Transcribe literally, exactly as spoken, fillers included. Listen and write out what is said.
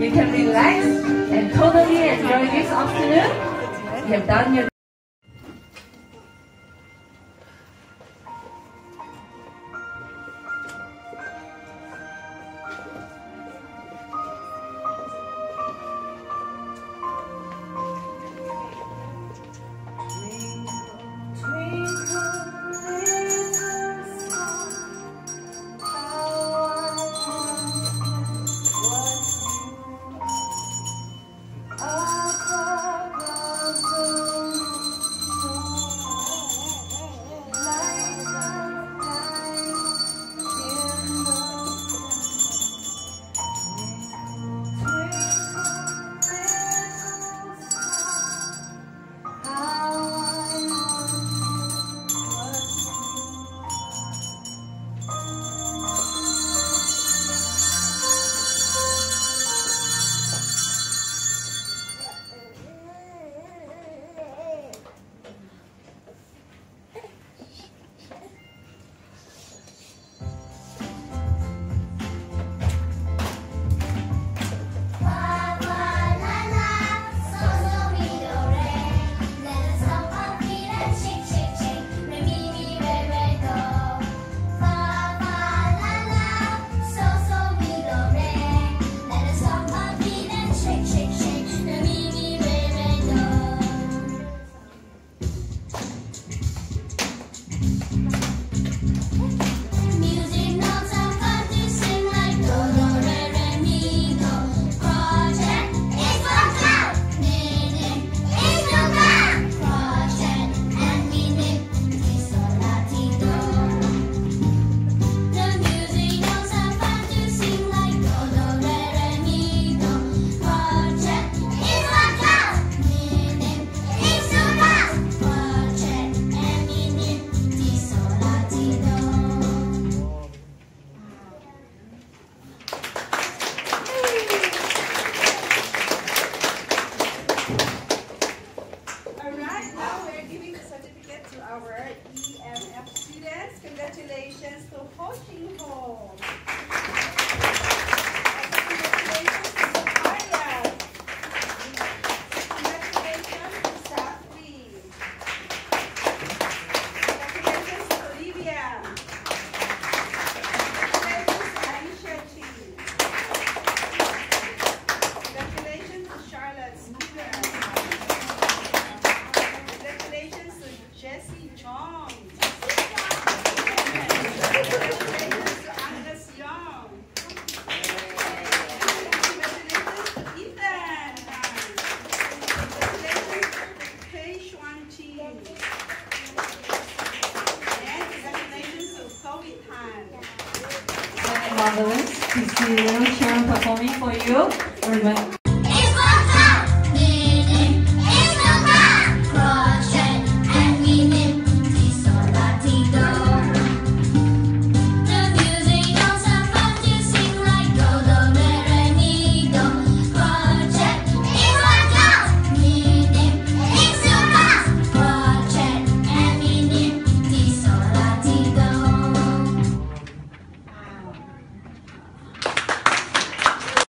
you can relax and totally enjoy this afternoon. You have done your Congratulations to Ho Ching Ho. Congratulations to Safi. Congratulations to Olivia. Congratulations to Aisha Chi. Congratulations to Charlotte Stewart. Congratulations to Jessie Chong. Congratulations to Angus Young. Congratulations to Ethan. Congratulations to Pei Xuan Chi. And congratulations to Chloe Tan. marvelous to see little Sharon performing for you.